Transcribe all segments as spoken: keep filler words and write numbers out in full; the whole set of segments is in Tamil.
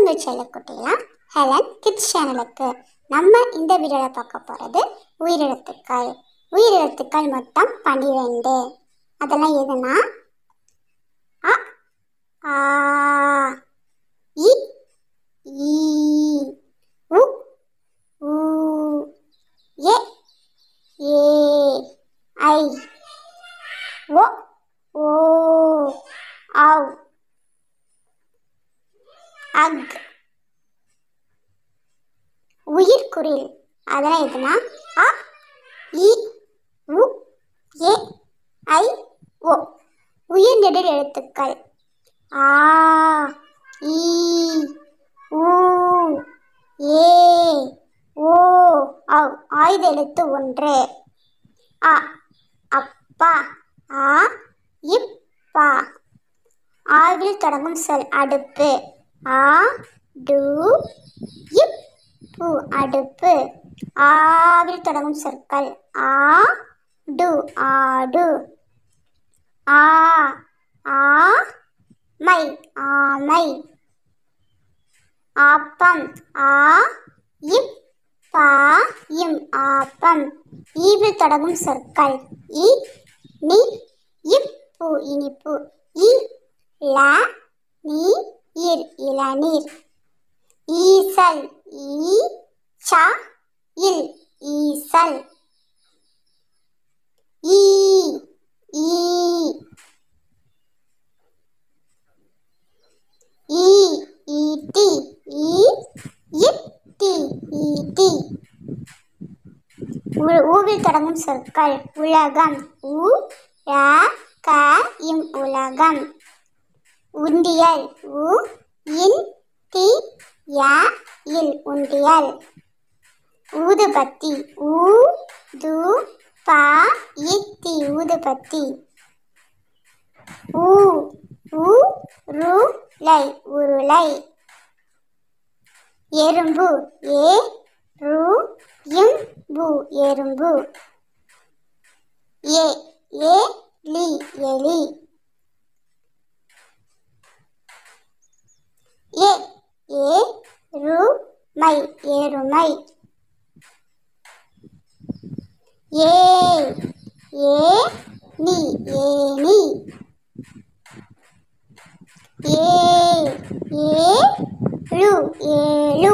வாருங்க செல்லக்குட்டிலாம் ஹெலன் கிட்ஸ் சேனலுக்கு. நம்ம இந்த வீடியோவில் பார்க்க போகிறது உயிரெழுத்துக்கள். உயிரெழுத்துக்கள் மொத்தம் பன்னிரெண்டு. அதெல்லாம் எதுனா அ, ஆ, இ, ஈ, உ, ஊ, எ, ஏ, ஐ, ஒ, ஓ, ஔ, அக். உயிர்க்குறில் அதெல்லாம் எதுனா அ, இ, உ, எ, ஐ, ஓ. உயிர் நெடில் எழுத்துக்கள் ஆ, ஈ, ஊ, ஏ, ஓ, ஔ. ஆயுத எழுத்து ஒன்று அ, அப்பா, ஆ, இப்பா. ஆவில் தொடங்கும் சொல் அடுப்பு ஆ, டு, இப், பு. அடுப்பு. ஆவில் தொடங்கும் சொற்கள் ஆ, டு, ஆடு. ஆ, ஆ, மை, ஆமை. ஆப்பம் ஆ, இப், பா, இம். ஆப்பம். ஈவில் தொடங்கும் சொற்கள் இ, நி, இப், பு. இனிப்பு. இ, ல, நீ, இர். இளநீர். ஈசல் ஈ, ச, இல். ஈசல். ஈ, ஈ, ஈ, ஈட்டி. ஈ, இட்டி. ஈட்டி. ஊவில் தொடங்கும் சொற்கள் உலகம் உ, ர, க, இம். உலகம். உண்டியல் உ, இன், தி, ய, இல். உண்டியல். ஊதுபத்தி ஊ, து, ப, இத்தி. ஊதுபத்தி. ஊ, உ, ரு, லை. உருளை. எறும்பு ஏ, ரு, இம், பு. எறும்பு. ஏ, ஏ, லி. எலி. ஏ, ஏ, ரு, மை. எருமை. ஏ, ஏ, நீ. ஏனி. ஏ, ஏ, லு. ஏலு.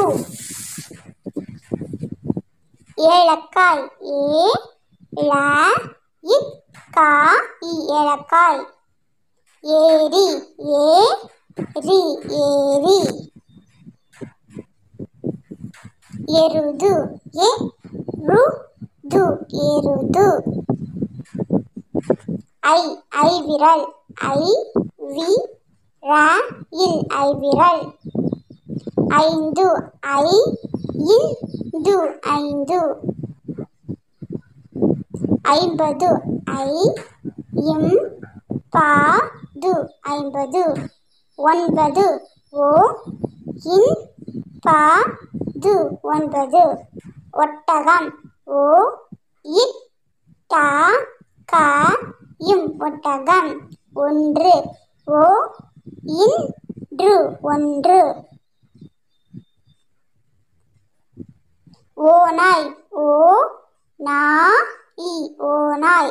ஏலக்காய் ஏ, ல, இக், கா, இ. ஏலக்காய். ஏரி ஏ, ரி. ஏரி. எருது எ, ரு, து. எருது. ஐ, ஐவிரல். ஐ, வி, ர, இல். ஐவிரல். ஐந்து ஐ, இன், து. ஐந்து. ஐம்பது ஐ, இம், பா, து. ஐம்பது. ஒன்பது ஓ, இன், பா, து. ஒன்பது. ஒட்டகம் ஓ, இட், ட, க, இம். ஒட்டகம். ஒன்று ஓ, இன், று. ஒன்று. ஓநாய் ஓ, நா, இ. ஓநாய்.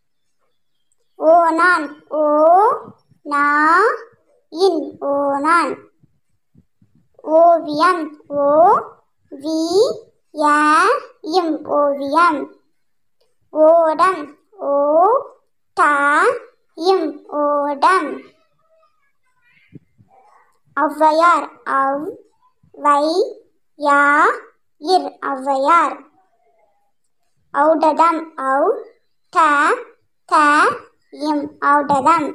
ஓணான் ஓ, நா, இன். ஓணான். ஓவியம் ஓ, வி, ய, இம். ஓவியம். ஓடம் ஓ, ட, இம். ஓடம். ஔவையார் அவ், வை, யா, இர். ஔவையார். ஔடதம் ஔ, ட, த, இம். ஔடதம்.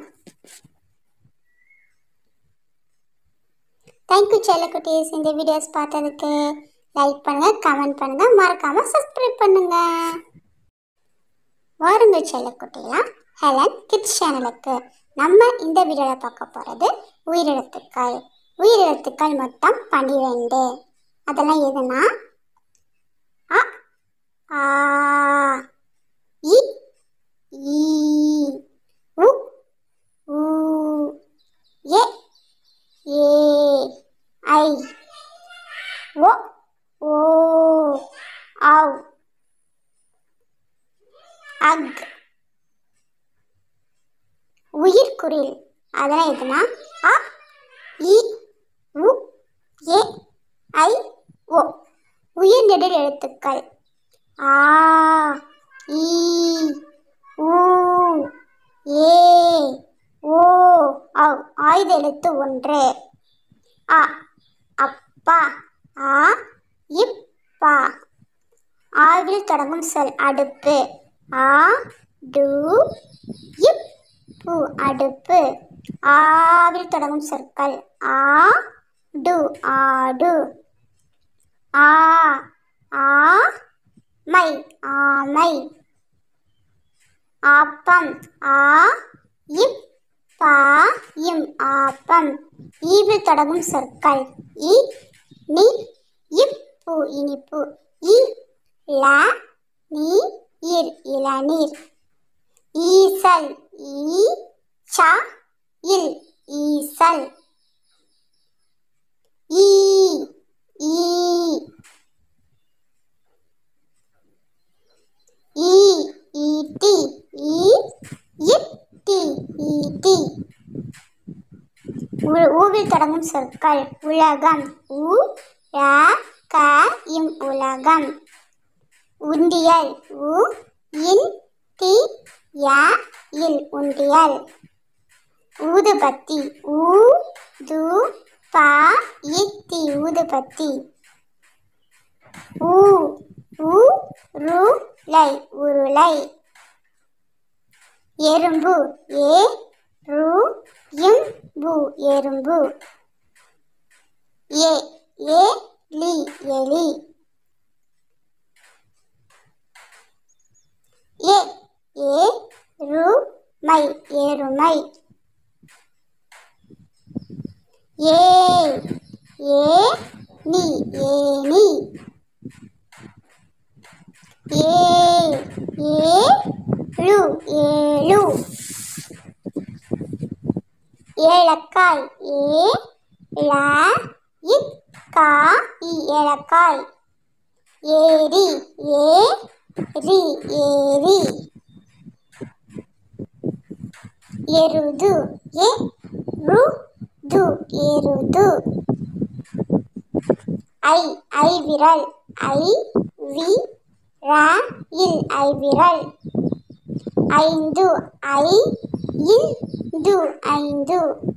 தேங்க்யூ செல்லக்குட்டீஸ். இந்த வீடியோஸ் பார்த்ததுக்கு லைக் பண்ணுங்க, கமெண்ட் பண்ணுங்க, மறக்காம சப்ஸ்கிரைப் பண்ணுங்க. வாருங்க செல்லக்குட்டிலாம் ஹெலன் கிட்ஸ் சேனலுக்கு. நம்ம இந்த வீடியோவில் பார்க்க போகிறது உயிரெழுத்துக்கள். உயிரெழுத்துக்கள் மொத்தம் பன்னிரெண்டு. அதெல்லாம் எதுனா அ, ஆ, இ, ஈ, உ, ஊ, எ, ஏ, ஐ, ஓ ஓ ஆவ் அக் உயிர்க்குறில் அதெல்லாம் எதுனா அ இ உ ஏ ஐ ஓ உயிர் நெடில் எழுத்துக்கள் ஆ ஈ ஊ ஏ ஓ அவ் ஆயுத எழுத்து ஒன்று அ அப்பா ஆ இப்பா ஆவில் தொடங்கும் சொல் அடுப்பு ஆ டு இப் பு அடுப்பு ஆவில் தொடங்கும் சொற்கள் ஆ டு ஆடு ஆ ஆ மை ஆமை ஆப்பம் ஆ இப் பா இம் ஆப்பம் ஈவில் தொடங்கும் சொற்கள் இ நி இப்பு இனிப்பு இ ல நீ இர் இளநீர் ஈசல் ஈ ச இல் ஈசல் ஈ ஈ ஈ ஈட்டி ஈ இட்டி ஈட்டி ஊவில் தொடங்கும் சொற்கள் உலகம் உ ர க இம் உலகம் உண்டியல் உ இன் தி ய இல் உண்டியல் ஊதுபத்தி ஊ து ப இத்தி ஊதுபத்தி ஊ உ ரு லை உருளை எறும்பு ஏ ரு இம் பு எறும்பு ஏ ஏ லி எலி ஏ ஏ ரு மை எருமை ஏ ஏ நீ ஏனி ஏ ஏ லு ஏலு ஏலக்காய் ஏ ல இக் கா இ ஏலக்காய் ஏரி ஏ ரி ஏரி எருது ஏ ரு து எருது ஐ ஐ விரல் ஐ வி ர இல் ஐவிரல் ஐந்து ஐ இன் து ஐந்து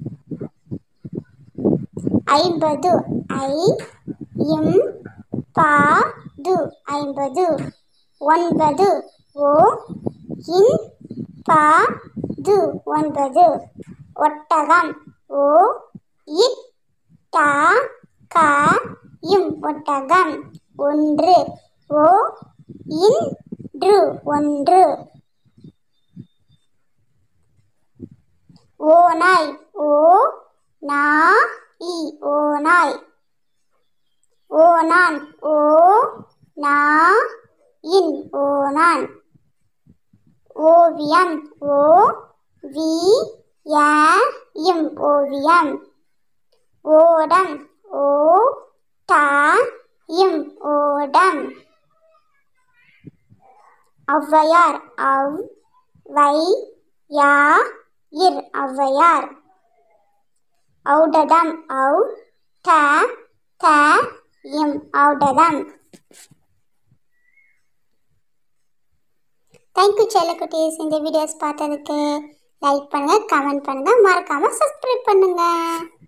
ஐம்பது ஐ இம் பா து ஐம்பது ஒன்பது ஓ இன் பா து ஒன்பது ஒட்டகம் ஓ இட் டா கா இம் ஒட்டகம் ஒன்று ஓ இன் று ஒன்று ஓநாய் ஓ நா இ ஓநாய் ஓணான் ஓ நா இன் ஓணான் ஓவியம் ஓ வி ய இம் ஓவியம் ஓடம் ஓ டா இம் ஓடம் ஔவையார் அவ் வை யா இர் ஔவையார் ஔடதம் ஔ ட த இம் ஔடதம். தேங்க்யூ செல்லக்குட்டீஸ். இந்த வீடியோஸ் பார்த்ததுக்கு லைக் பண்ணுங்கள், கமெண்ட் பண்ணுங்கள், மறக்காமல் சப்ஸ்கிரைப் பண்ணுங்கள்.